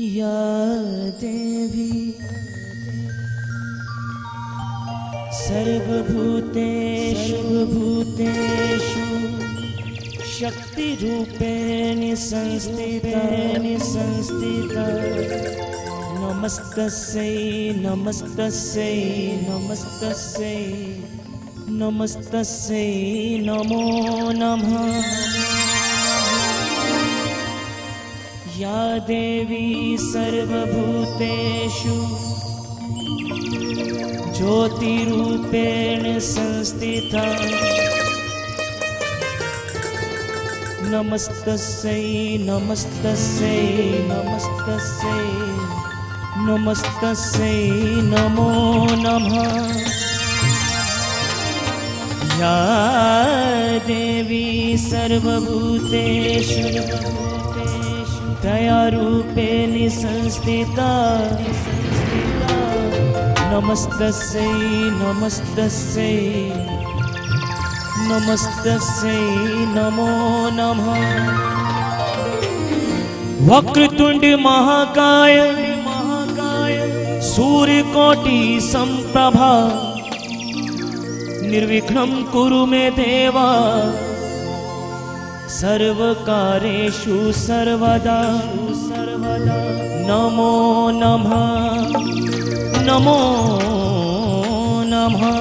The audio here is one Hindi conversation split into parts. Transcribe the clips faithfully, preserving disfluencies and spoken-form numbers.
या देवी सर्वभूतेषु भूतेषु शक्तिरूपेण संस्थिता संस्थिता नमस्तस्यै नमस्तस्यै नमस्तस्यै नमस्तस्यै नमो नमः। या देवी सर्वभूतेषु ज्योतिरूपेण संस्थिता नमस्तस्यै नमस्तस्यै नमस्तस्यै नमस्तस्यै नमो नमः। या देवी सर्वभूतेषु दयारूपेण संस्थिता नमस्तस्यै नमस्तस्यै नमस्तस्यै नमो नमः। वक्रतुंड महाकाय महाकाय सूर्यकोटि संप्रभा निर्विघ्नं कुरु मे देवा सर्वकारेषु सर्वदा सर्वदा नमो नमः नमो नमः।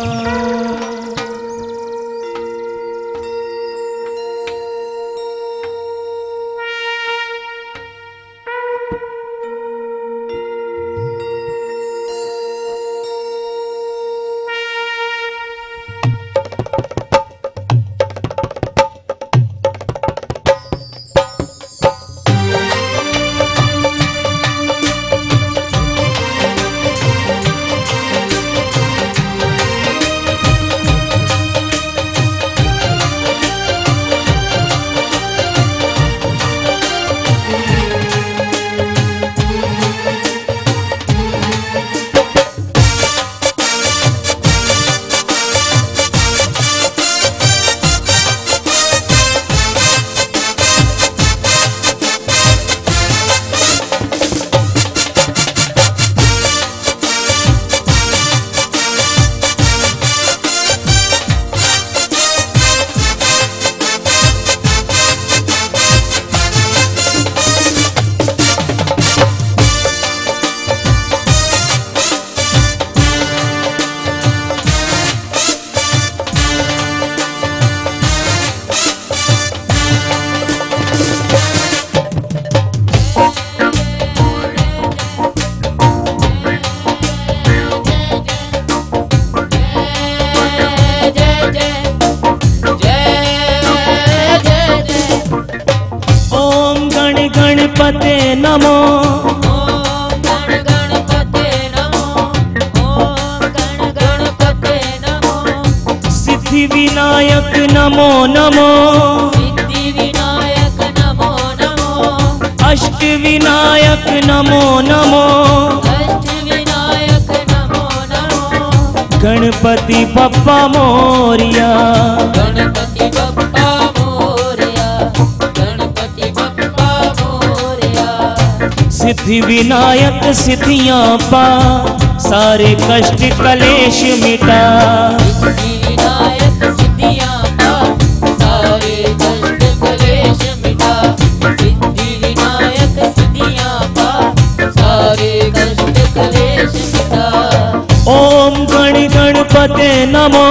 गणपते नमो ओम गण गणपते नमो ओम गण गणपते नमो सिद्धि विनायक नमो नमो सिद्धि विनायक नमो नमो अष्ट विनायक नमो नमो अष्ट विनायक नमो नमो गणपति बप्पा मोरिया गणपति बप्पा मोरया गणपति बप्पा मोरया सिद्धि विनायक सिद्धियां पा सारे कष्ट कलेश मिटा सिद्धि विनायक सिद्धियां पा सारे कष्ट कलेश मिटा सिद्धि विनायक सिद्धियां पा सारे कष्ट कलेश मिटा ओम गण गणपते नमो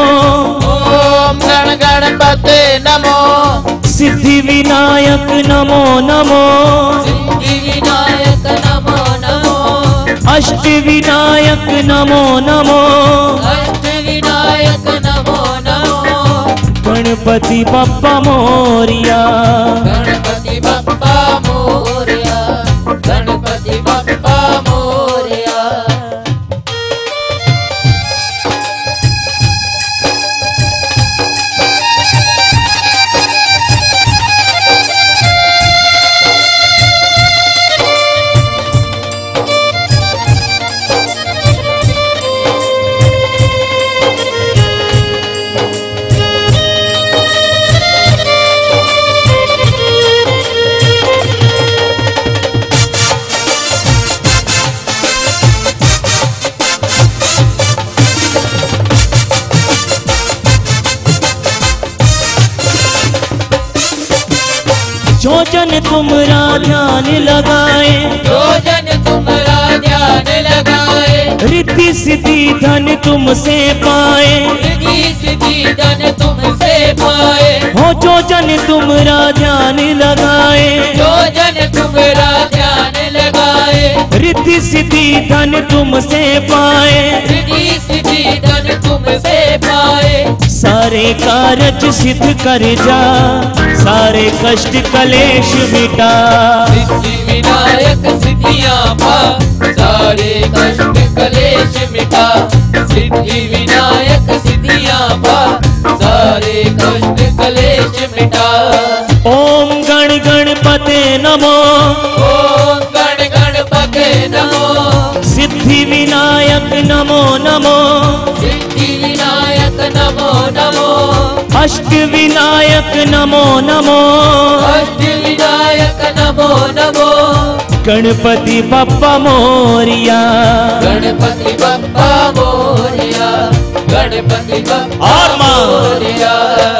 ओम गण गणपते नमो सिद्धि विनायक नमो नमो सिद्धि विनायक नमो नमो अष्ट विनायक नमो नमो अष्ट विनायक नमो नमो गणपति बप्पा मोरिया गणपति बप्पा मोरया गणपति बप्पा मोरया तुमरा ध्यान लगाए, जो जन तुम्हारा ध्यान लगाए, रिद्धि सिद्धि धन तुमसे पाए, रिद्धि सिद्धि धन तुमसे पाए, हो जो जन तुमरा ध्यान लगाए, जो जन तुम्हारा ध्यान लगाए, रिद्धि सिद्धि धन तुमसे पाए, रिद्धि सिद्धि धन तुमसे पाए, सारे कारज सिद्ध कर जा, सारे कष्ट कलेश मिटा, सिद्धि विनायक सिद्धियां पा, सारे कष्ट कलेश मिटा, सिद्धि विनायक सिद्धियां पा, सारे कष्ट कलेश मिटा। ओम गण गणपते नमो, ओम गण गणपते नमो, सिद्धि विनायक नमो नमो, सिद्धि विनायक नमो नमो, अष्ट विनायक नमो नमो, अष्ट विनायक नमो नमो, गणपति बप्पा मोरिया। गणपति बप्पा मोरिया, गणपति बप्पा और माँ। मोरिया।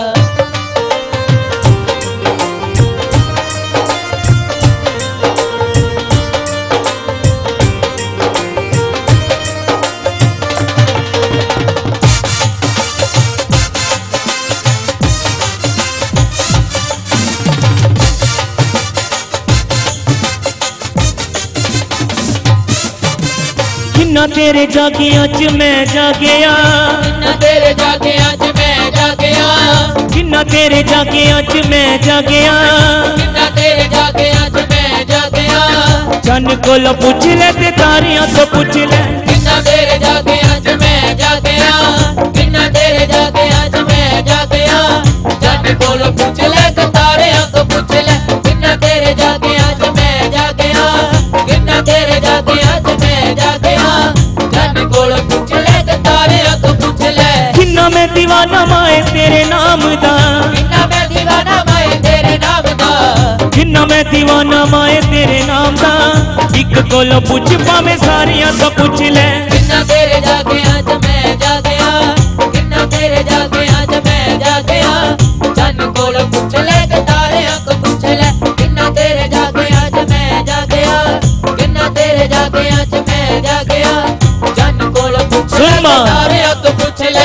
किन्ना तेरे जागिया च मैं जागया, किन्ना तेरे जागे आज मैं जागया, किन्ना तेरे जागिया च मैं जागया, किन्ना तेरे जागे आज मैं जागया, चन कोल पुछ ले ते तारियां तो पुछ ले, किन्ना तेरे जागे आज मैं जागया, किन्ना तेरे जागे आज मैं जागया, जन कोल पूछ ले तो तारे को पूछ ले, किन्ना तेरे जागे आज मैं जागया, किन्ना तेरे जागे आज मैं जागया, जन कोल पूछ ले तो तारे को पूछ ले, किन्ना मैं दीवाना माए तेरे नाम दा, किन्ना मैं दीवाना माए तेरे नाम दा, किन्ना मैं दीवाना माए तेरे नाम दा, एक कोल पुछ पावे सारियां तो पुछ ले, किन्ना तेरे जागे आज मैं जागया, किन्ना तेरे जागे आज मैं जागया, जन कोल पूछ ले के तारे को पूछ ले, किन्ना तेरे जागे आज मैं जागया, किन्ना तेरे जागे आज मैं जागया, जन कोल पूछ ले सुन के माँ। तारे को पूछ ले।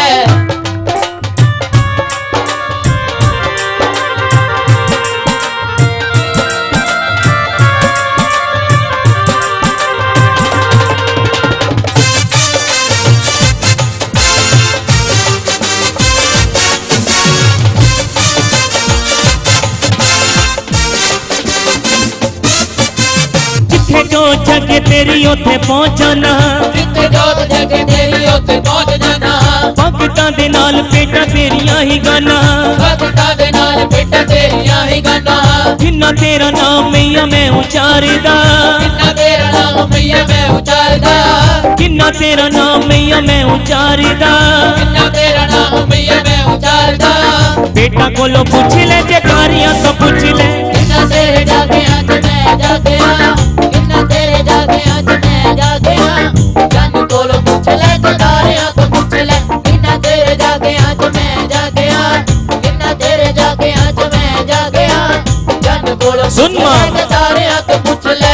जिथे जो जगे तेरी उथे पहुंचना, जिथे जोत जगे तेरी उत्थे पहुंच जाना, भगतां दे नाल पेटा तेरियां ही गाना, भगतां दे नाल बेटा तेरियां ही गाना, जिन्ना तेरा नाम मैया मैं उचारदा, किन्ना तेरा नाम मैया मैं उचारदा, किन्ना तेरा नाम मैया मैं उचारदा, किन्ना तेरा नाम मैया मैं उचारदा, बेटा कोलो पूछ ले जे तारियां तो पूछ ले, किन्ना तेरे जागे आज मैं जागया, किन्ना तेरे जागे आज मैं जागया, जन कोलो पूछ ले तो तारियां को पूछ ले, किन्ना तेरे जागे आज मैं जागया, किन्ना तेरे जागे आज मैं जागया, जन कोलो सुन पूछ माँ। ले तो तारियां को पूछ ले।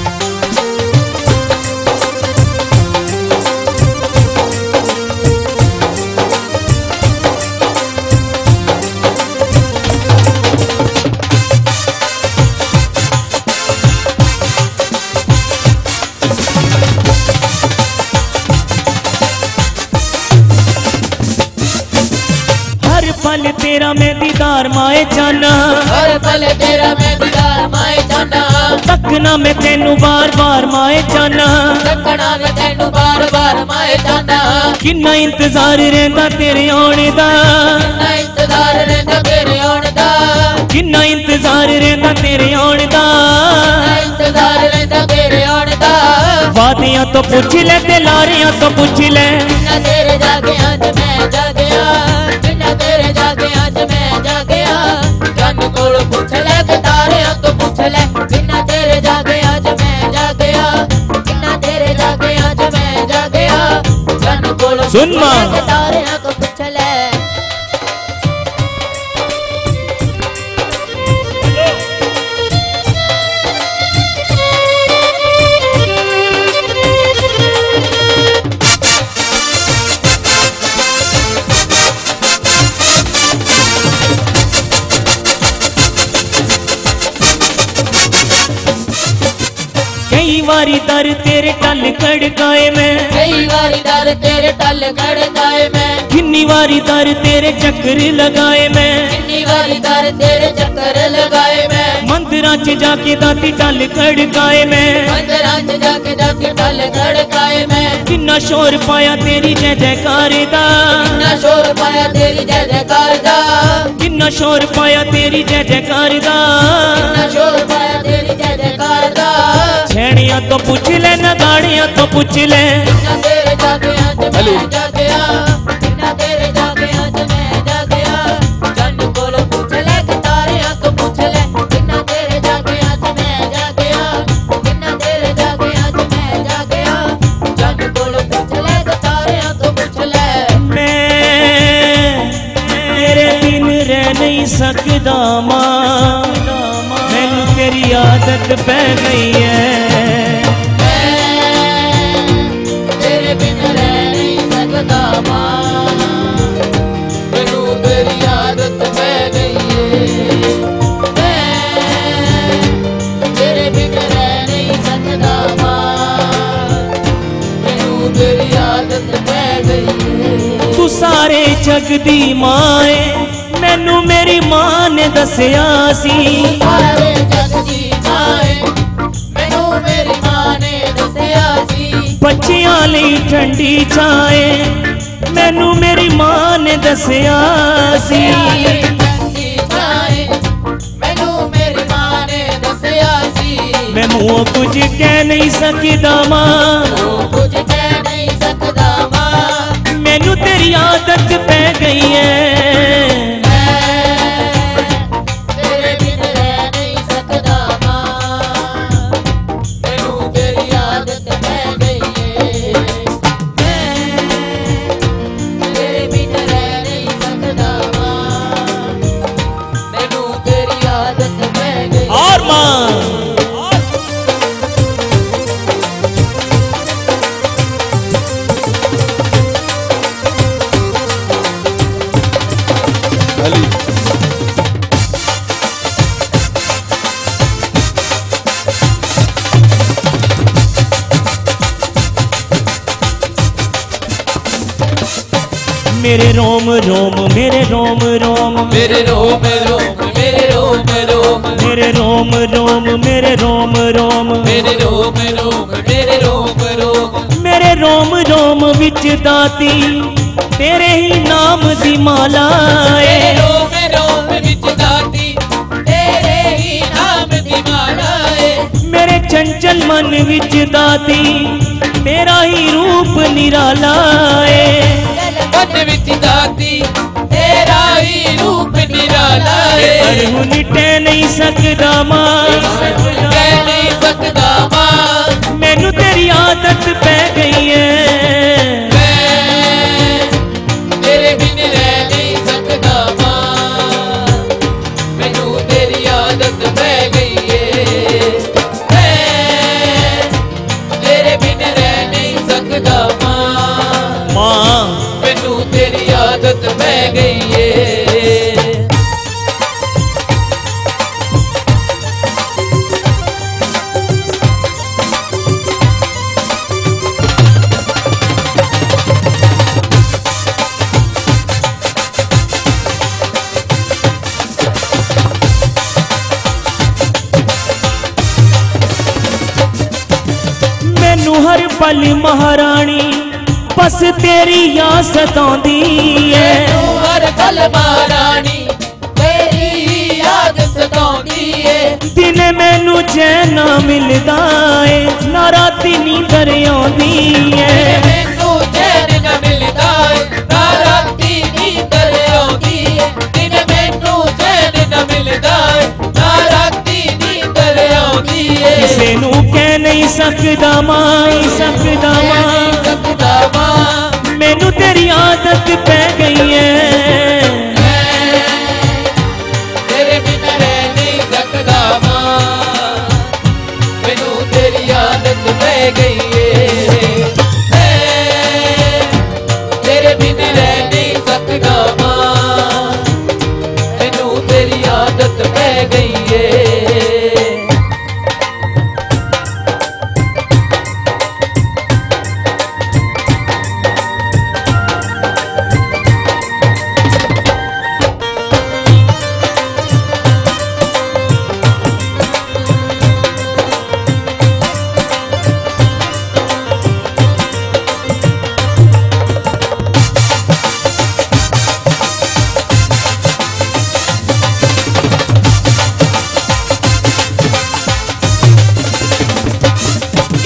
हर पल तेरा मैं दीदार माए जाना, हर पल तेरा मैं दीदार माए जाना, तकना मैं तेनू बार बार माए जाना, तकना मैं तेनू बार बार माए जाना, किन्ना इंतजार रहंदा तेरे आने दा, किन्ना इंतजार रहंदा तेरे आने दा, किन्ना इंतजार रहंदा तेरे आने दा, किन्ना इंतजार रहंदा तेरे आने दा, वादियां तो पूछ ले ते लारियां तो पूछ ले, किन्ना तेरे जागे आज मैं जागया, किन्ना तेरे जागे आज मैं जागया, जन कोल पूछ ले के तारे को पूछ ले, किन्ना तेरे जागे आज मैं जागया, किन्ना तेरे जागे आज मैं जागया, जन कोल सुन माँ। पूछ ले के तारे को पूछ ले। कई वारी दर तेरे टल खड़काए मैं, कई वारी दर तेरे टल खड़काए मैं, किन्नी वारी दर तेरे चक्कर लगाए मैं, कितनी वारी दर तेरे चक्कर लगाए मैं, मंदिरां च जाके दाती टल खड़काए मैं, मंदिरां च जाके जाके टल खड़काए मैं, किन्ना शोर पाया तेरी जय जयकार दा, कितना शोर पाया तेरी जय जयकार दा, किन्ना शोर पाया तेरी जय जयकार दा, कितना शोर पाया तेरी जय जयकार दा, छैणियां तो पूछ ले नगाड़ियां तो पूछ ले, कितना तेरे जाके आज मैं जागया, कितना तेरे जाके आज मैं जागया, चंद कोल पूछ ले तारियां तो पूछ ले, कितना तेरे जाके आज मैं जागया, कितना तेरे जाके आज मैं जागया, चंद कोल पूछ ले तारियां तो पूछ ले। मैं तेरे बिन रह नहीं सकदा मां, मैनू तेरी आदत पै गई है, तेरे बिन रह नहीं सकता मां, मैनू तेरी आदत पै गई है, मैं तेरे बिन रह नहीं सकता मां, मैनू तेरी आदत पै गई है। तू सारे जग दी मां है, मैनू मेरी मां ने दसिया सी, सारे जग दी मां है, मैनू मेरी मां ने दसिया सी, बच्चियां लई ठंडी छाए, मैनू मेरी मां ने दसिया सी, ठंडी छाए, मैनू मेरी मां ने दसिया सी, मैं मुंह कुछ कह नहीं सकदा मां, तू कुछ कह नहीं सकदा मां, मैनू तेरी आदत पै गई है, मैं तेरे बिन रह नहीं सकदा मां, मैनू तेरी आदत पै गई है, मैं तेरे बिन रह नहीं सकदा मां, मैनू तेरी आदत पै गई। और मां मेरे रोम रोम मेरे रोम रोम मेरे रोम रोम मेरे रोम रोम मेरे रोम रोम मेरे रोम रोम मेरे रोम रोम मेरे रोम रोम मेरे रोम रोम विच दाती तेरे ही नाम दी माला मेरे है, रोम रोम विच दाती तेरे ही नाम दी माला है, मेरे चंचल मन विच दाती तेरा ही रूप निराला है, मन विच दाती तेरा ही रूप निराला है, अरहु निटे नहीं सकदा मां, कह नहीं सकदा मां, मैनू तेरी आदत पै गई है, मैं तेरे बिन रह नहीं सकदा मां, मैनू तेरी आदत पै गई है, मैं तेरे बिन रह नहीं सकदा मां, मां मैनू तेरी आदत पै गई है। मैनू हर पल महारानी बस तेरी याद सताउंदी है, तू हर पल महारानी तेरी याद सताउंदी है, दिन मैनू चैन ना मिलदा है, ना राती नींदर आउंदी है, मैनू चैन न मिलदा है, ना राती नींदर आउंदी है, दिन मैनू चैन न मिलदा है, ना राती नींदर आउंदी है, किसे नू कह नहीं सकदा मां, सकदा मां, सकदा मां, मैनू तेरी आदत पै गई है, तेरे बिन रह नहीं सकदा मां, मैनू तेरी आदत पै गई है, तेरे बिन रह नहीं सकदा मां, मैनू तेरी आदत पै गई है।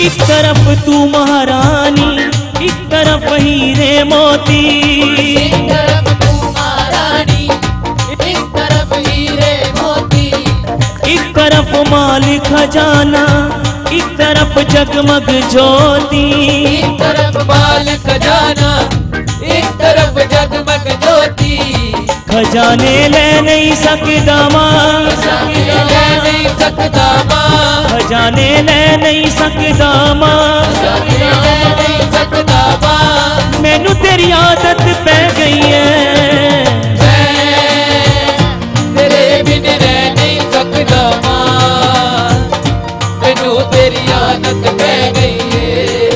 एक तरफ तू महारानी, एक तरफ हीरे मोती। एक तरफ तू महारानी, एक तरफ हीरे मोती। एक तरफ माल खजाना, एक तरफ जगमग ज्योति। एक तरफ माल खजाना, एक तरफ जगमग ज्योति। खजाने ले नहीं सकता माँ, खजाने ले नहीं सकता माँ, खजाने ले नहीं सकता माँ, खजाने ले नहीं सकता माँ। मैनू तेरी आदत पै गई है, मैं तेरे बिन रह नहीं सकता माँ, मैनू तेरी आदत पै गई है।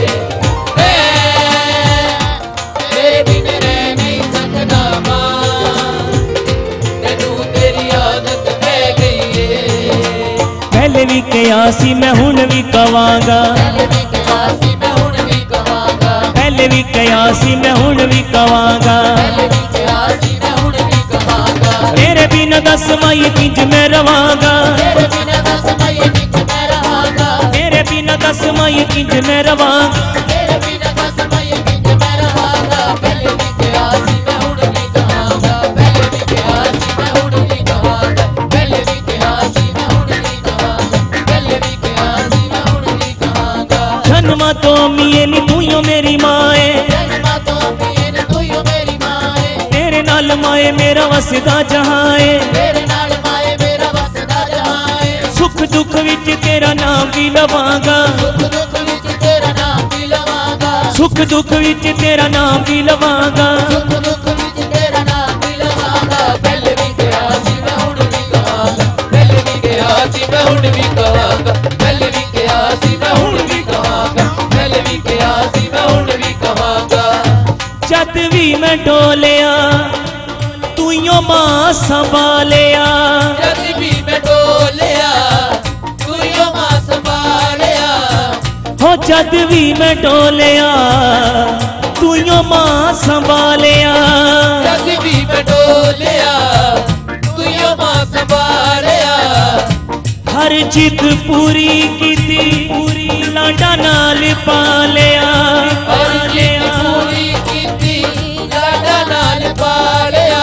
मैं तेरे बिन रह नहीं सकता माँ, मैनू तेरी आदत पै गई है। पहले भी कहा सी मैं हुण भी कवांगा, पहले भी कहा सी मैं हुण भी कहांगा, पहले भी कहा सी मैं हुण भी कवांगा। पहले भी कहा सी मैं हुण भी कहांगा। तेरे बिना दस माई किंज मैं रवांगा, तेरे बिना दस माई किंज मैं रहांगा, तेरे बिना दस माई किंज मैं रवांगा। तेरे बिना दस माई किंज मैं रहांगा। पहले भी कहा सी मैं हुण भी कहांगा, पहले भी कहा सी मैं हुण भी कहांगा, पहले भी कहा सी मैं हुण भी कहांगा, पहले भी कहा सी मैं हुण भी कहांगा। जन्मा तो मिये नी तूयो मेरी माए, जन्मा तो मिये न तूयो मेरी माए, तेरे नाल माए मेरा वसदा जहाए। तेरे नाल माए मेरा वसदा जहाए। सुख दुख विच तेरा नाम भी लवांगा, सुख दुख विच तेरा नाम भी लवांगा, सुख दुख विच तेरा नाम भी लवांगा। सुख दुख विच तेरा नाम भी लवांगा। पहले भी कहा सी मैं हुण भी कहांगा, पहले भी कहा सी मैं हुण भी कहांगा, पहले भी कहा सी मैं हुण भी कहांगा, पहले भी कहा सी मैं हुण भी कहांगा। जद भी मैं डोलिया तूयो मां संभालिया, जद भी मैं डोलिया तूयो मां संभालिया, हो जद भी मैं डोलिया तूयो मां संभालिया। जद भी मैं डोलिया तूयो मां संभालिया। हर जिद पूरी कीती, पूरी लाडा नाल पालिया, हर जिद पूरी कीती, लाडा नाल पालिया।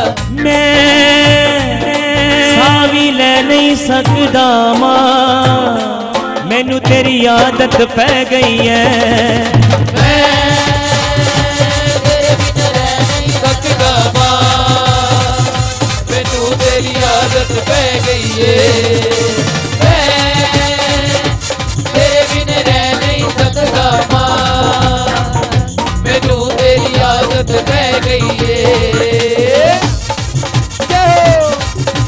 मैं सावी ले नहीं सकदा मां, मैनू तेरी आदत पै गई है। मैं तेरे बिन रह नहीं सकदा मां, मैनू तेरी आदत पै गई है। मैं तेरे बिन रह नहीं सकदा मां, मैनू तेरी आदत पै गई है। जय हो।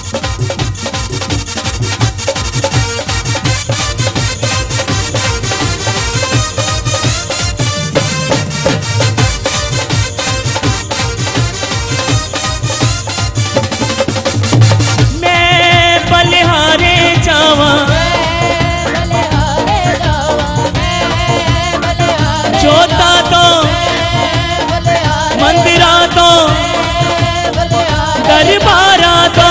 मैं बलिहारे जावा, जोता तो मंदिरा तो दरबारा तो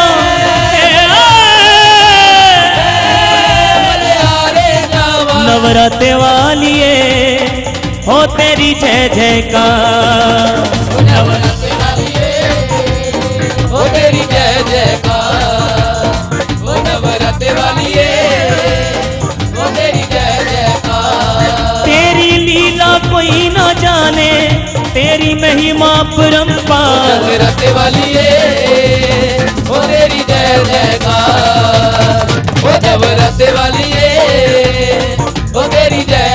नवराते वालिए हो तेरी जय जयकार। नवरात्रे वालिए हो तेरी जय जयकार, हो नवरात्रे वालिए हो तेरी जय जयकार। तेरी लीला कोई ना जाने, तेरी महिमा परंपार। नवरात्रे वालिए हो तेरी जय जयकार, हो नवरात्रे वालिए हो तेरी जय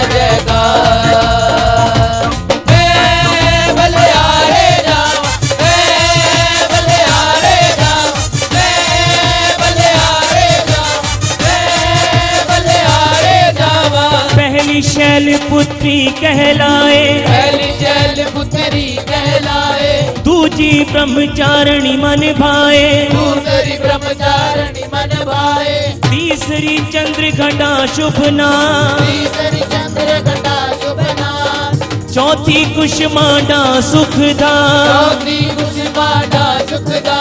जयकार। मैं बलिहारे जावां, मैं बलिहारे जावां, मैं बलिहारे जावां, मैं बलिहारे जावां। पहली शैल पुत्री कहलाए, पहली शैल पुत्री कहलाए, दूजी ब्रह्मचारिणी मन भाए, दूसरी ब्रह्मचारिणी मन भाए, तीसरी चंद्र घटा शुभ नाम, तीसरी चंद्र घटा शुभ नाम, चौथी कुष्मांडा सुखदा, चौथी कुष्मांडा सुखदा,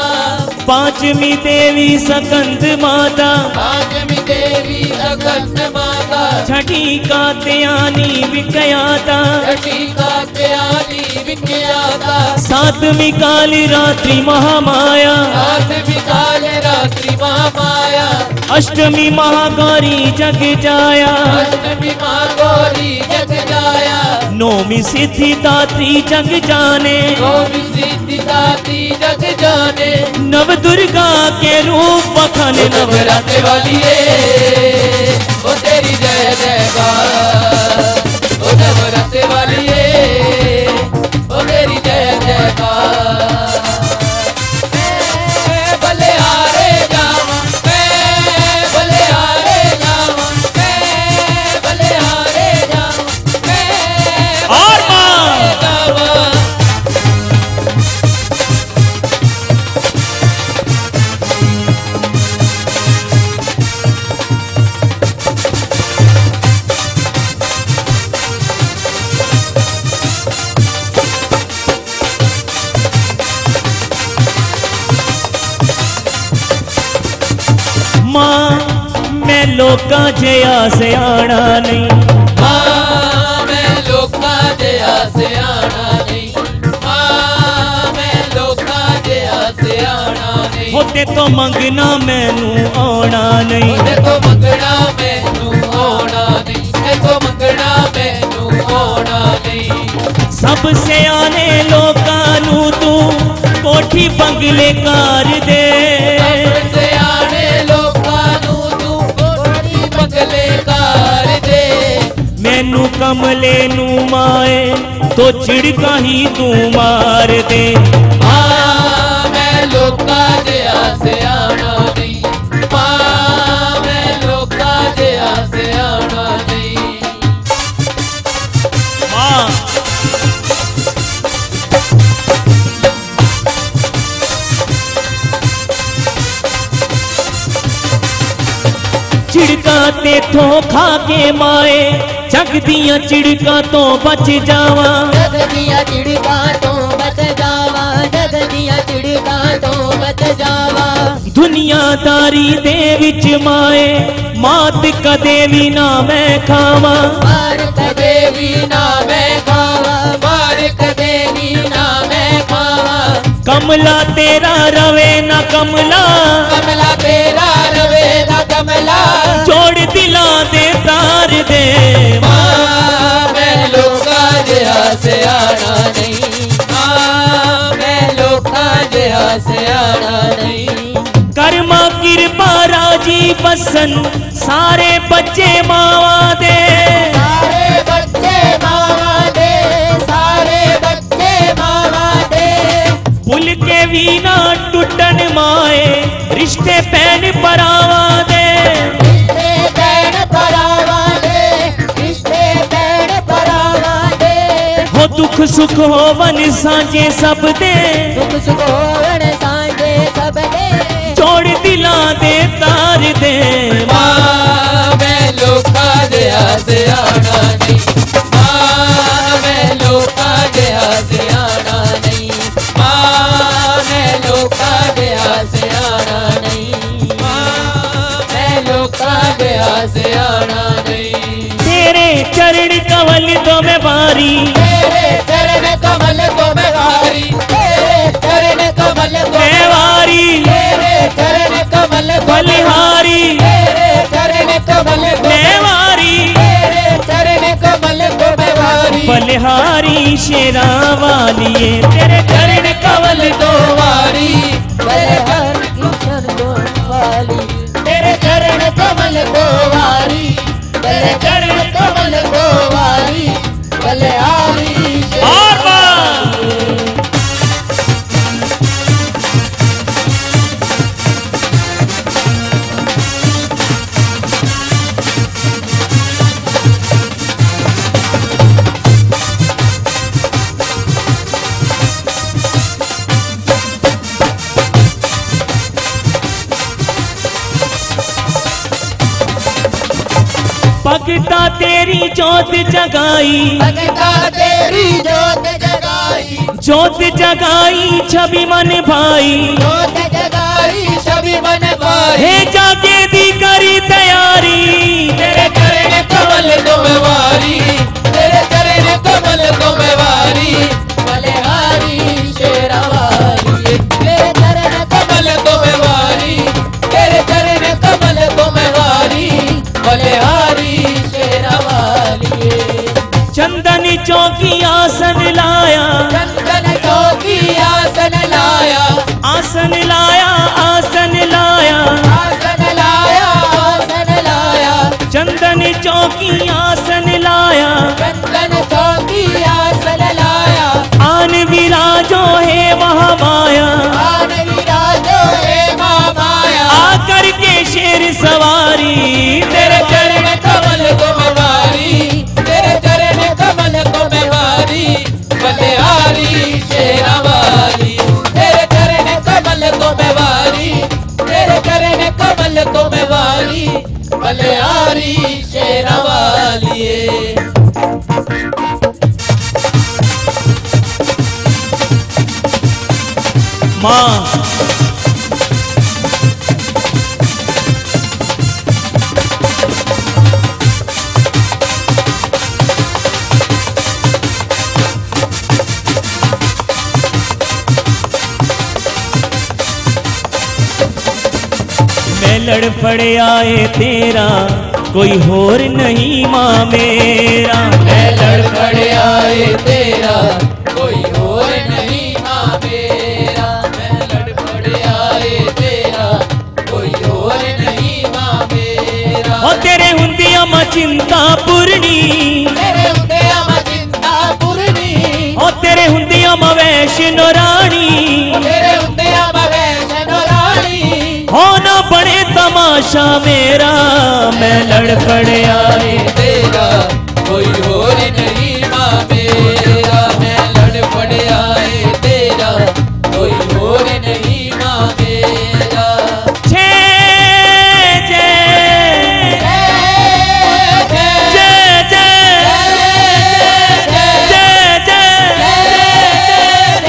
पांचवी देवी सकंद माता, पांचवी देवी सकंद माता, छठी का त्यानी विकयाता छठी का त्यानी विकयाता सातवीं काल रात्रि महामाया सातवीं काल रात्रि महामाया अष्टमी महागौरी जग जाया अष्टमी महागौरी जग जाया नौमी सिद्धिदात्री जग जाने नौमी सिद्धिदात्री जग जाने नव दुर्गा के रूप बखाने नवरात्रि वाली है ओ तेरी जय जयकार ओ नवरात्रि वाली है ओ तेरी जय जयकार मैं बलिहारे जावा मैं बलिहारे जावा मैं बलिहारे जावा मैं और मां जावा मां मैं लोका जया से आना नहीं मां मैं लोका जया से आना नहीं मां मैं लोका जया से आना नहीं होते तो मंगना मैनू आना नहीं ते तो मंगना मैनू आना नहीं ते तो मंगना मैनू आना नहीं सबसे आने लोकां नू तू कोठी बंगले कार दे सबसे आने लोकां नू तू कोठी बंगले कार दे मैनू कमले नू माए तो चिड़का ही तू मार दे मां मैं लोका जया से आना नहीं मां मैं लोका जया से आना नहीं मां चिड़का ते थो खा के माए जग दियां चिड़का तो बच जावा जग दिया चिड़का तो बच जावा जग दिया चिड़का तो बच जावा दुनियादारी दे विच माए मात कदे भी ना मैं खावा मार कदे भी ना मैं खावा मार कदे भी ना मैं खावा कमला तेरा रवे ना कमला कमला तेरा रवे ना कमला जोड़ दिला दे तार दे मां मैं लोका जया से आना नहीं मां मैं लोका जया से आना नहीं कर्मा कृपा राजी बसन सारे बच्चे मावा दे सारे बच्चे मावा दे सारे बच्चे मावा दे भूल के भी ना टूटन माए रिश्ते पैन परावा दे रिश्ते बैन परावा दे रिश्ते बैन परावा दे हो दुख सुख हो वन साझे सब दे दुख सुख होवन सांझे सब दे जोड़ दिला दे तार दे मां मैं लोका जया से आना नहीं मां मैं लोका जया से आना नहीं मां मैं लोका जया से आना नहीं मां मैं लोका जया से आना नहीं तेरे चरण कवल तो मैं बारी तेरे चरण कमल को मैं वारी तेरे चरण कमल को मैं वारी तेरे चरण कमल को बलिहारी तेरे चरण कमल को मैं वारी तेरे चरण कमल को मैं वारी बलिहारी शेरा वालिए तेरे चरण कवल दो वारी बड़े हर किशन दो वाली तेरे चरण कमल को वारी बड़े चरण कमल को वाली भले आली और मां भगता तेरी जोत जगाई भगता तेरी जोत जगाई जोत जगाई छवि मन भाई जोत जगाई छवि मन पाई हे जागे दी करी तैयारी तेरे चरण कमल तो मैं वारी, तेरे चरण कमल तो मैं वारी, बलिहारी शेरा वाली, तेरे चरण कमल तो मैं वारी, तेरे चरण कमल तो मैं वारी, बलिहारी शेरा वाली। चंदन चौकी आसन लाया, चंदन चौकी आसन लाया, आसन लाया, आसन लाया, आसन लाया, आसन लाया, चंदन चौकी आसन लाया, चंदन चौकी आसन लाया, आन विराजो है महामाया, आन विराजो हे माया, आकर के शेर सवारी, तेरे चरण कमल को मैं वारी, तेरे चरण कमल को मैं वारी, बलिहारी शेरा वाली, तेरे चरण कमल को मैं वारी, तेरे चरण कमल को मैं वारी, बलिहारी शेरा वाली। माँ मैं लड़ पड़े आए तेरा, कोई होर नहीं माँ मेरा, मैं लड़ पड़े आए तेरा, कोई और नहीं माँ मेरा, मैं लड़ पड़े आए तेरा, कोई और नहीं माँ मेरा, ओ तेरे हुंदिया माँ चिंता पूर्णी, तेरे उदया में चिंता पूर्णी, ओ तेरे हुंदिया माँ वैष्णो रानी, तेरे उदया में वैष्णो रानी, हो ना बड़े तमाशा मेरा, मैं लड़ पड़े आए तेरा, कोई और नहीं माँ मेरा, मैं लड़ पड़े आए तेरा, कोई और नहीं माँ मेरा। छे जय जय जय जय जय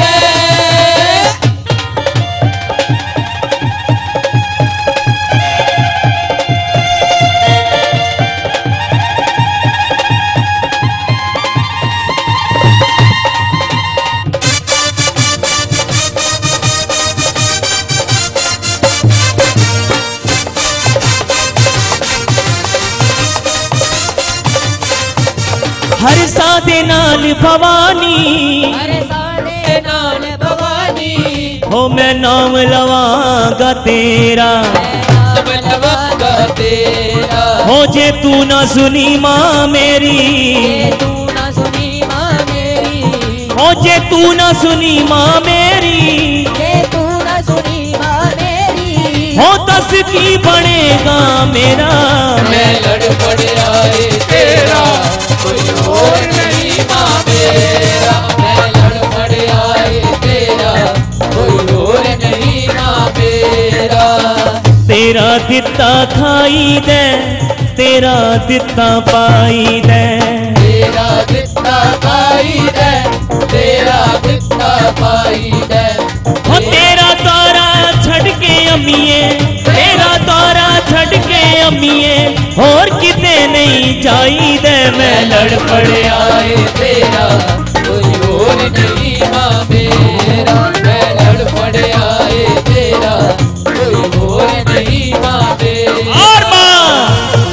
हर सादे नाल भवानी, अरे सारे नाल भवानी, हो मैं नाम लवांगा तेरा, नाम लवांगा तेरा, हो जे तू ना सुनी माँ मेरी, ये तू ना सुनी माँ मेरी, हो जे तू ना सुनी माँ मेरी, ये तू ना सुनी माँ मेरी, हो दस की बनेगा मेरा, मैं लड़ पड़ आए तेरा, कोई और नहीं माँ मेरा, मैं लड़ पड़ आए तेरा, कोई और नहीं माँ मेरा। तेरा दिता खाई दे, तेरा दिता पाई दे, तेरा दिता पाई दे, तेरा दिता पाई दे, हो तेरा तारा छड़ के अम्मिए, तेरा तारा छड़ के अम्मिए, और किते नहीं जाई दे, मैं लड़ पड़ आए तेरा, कोई और नहीं माँ मेरा, मैं लड़ पड़ आए तेरा, कोई और नहीं माँ मेरा। और माँ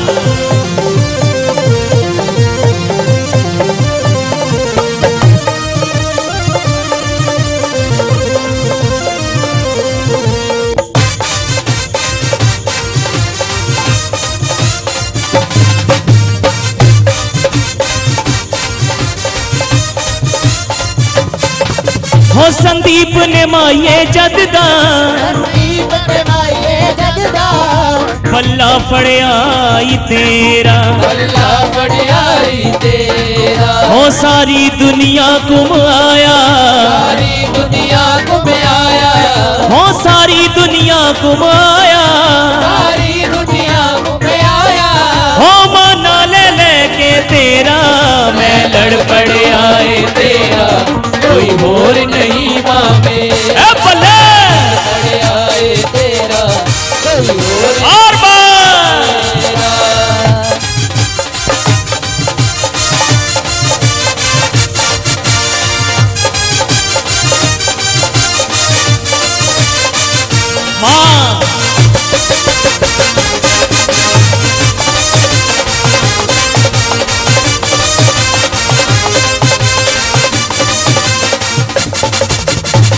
हो संदीप ने माये जगदा, संदीप ने माये जगदा, भला फड़िया ई तेरा, भला पड़ आई तेरा, हो सारी दुनिया घुम आया, सारी दुनिया घूम आया, हो सारी दुनिया घुम आया, सारी दुनिया घूम आया, हो माना ले लेके तेरा, मैं लड़ पड़ आए तेरा, कोई और नहीं माँ मेरा, ए बल्ले पड़ आए तेरा, कोई और और माँ मेरा।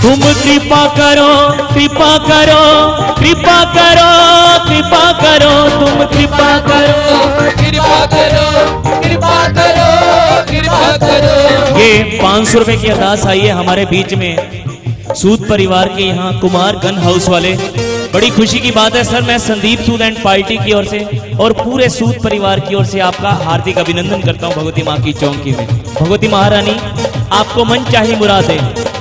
तुम कृपा करो कृपा करो कृपा करो कृपा करो तुम कृपा करो कृपा करो कृपा करो कृपा करो। ये पाँच सौ रुपए की अरदास आई है हमारे बीच में सूद परिवार के यहाँ कुमार गन हाउस वाले। बड़ी खुशी की बात है सर, मैं संदीप सूद एंड पार्टी की ओर से और पूरे सूद परिवार की ओर से आपका हार्दिक अभिनंदन करता हूँ भगवती माँ की चौकी में। भगवती महारानी आपको मन चाही मुरादे।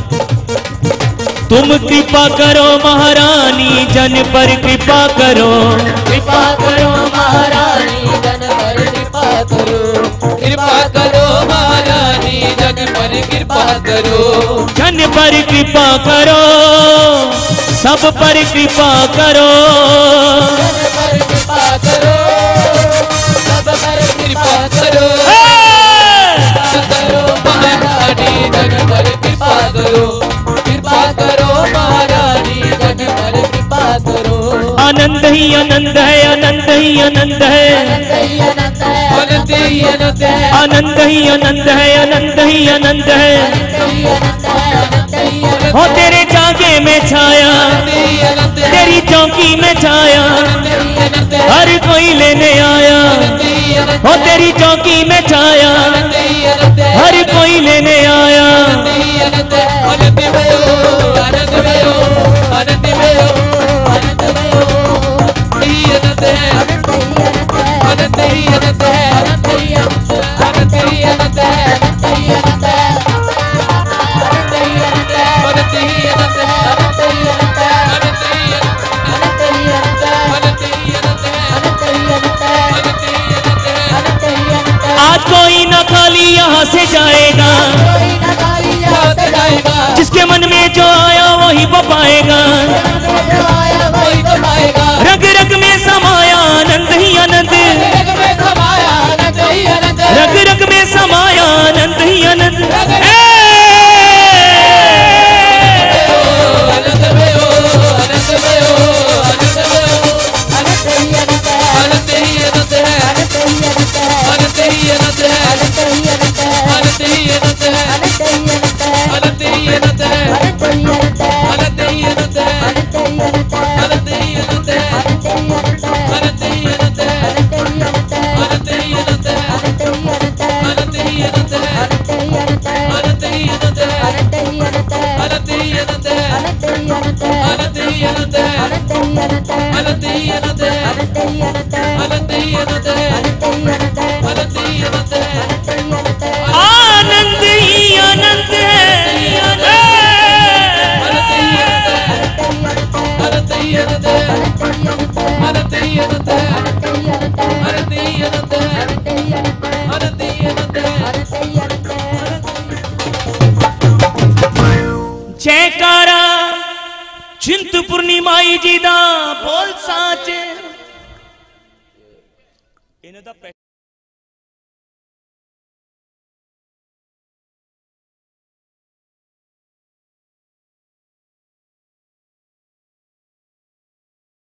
तुम कृपा करो महारानी जन पर कृपा करो कृपा करो महारानी जन पर कृपा करो कृपा करो महारानी जन पर कृपा करो जन पर कृपा करो सब पर कृपा करो जन पर कृपा करो सब पर कृपा करो करो महारानी जन पर कृपा करो कृपा करो महारानी जन पर कृपा करो। आनंद ही आनंद है आनंद ही आनंद है अनंत ही अनंत है आनंद ही आनंद है आनंद ही आनंद है हो तेरे जागे में छाया तेरी चौकी में छाया हर कोई लेने आया हो तेरी चौकी में छाया हर कोई लेने आया। आनंद भयो आनंद भयो आनंद भयो आनंद भयो ही आनंद है आनंद ही आनंद है आनंद ही आनंद है आनंद ही आनंद है आनंद ही आनंद है आनंद ही आनंद है आनंद ही आनंद है आनंद ही आनंद है आनंद ही आनंद है आनंद ही आनंद है आनंद ही आनंद है आनंद ही आनंद है। आज कोई न खाली यहाँ से जाएगा जिसके मन में जो आया वही वो पाएगा रग रग में समाया आनंद ही आनंद रग रग में समाया आनंद ही आनंद आनंद ही आनंद जयकारा चिंतपूर्णी माई जी दा बोल साच।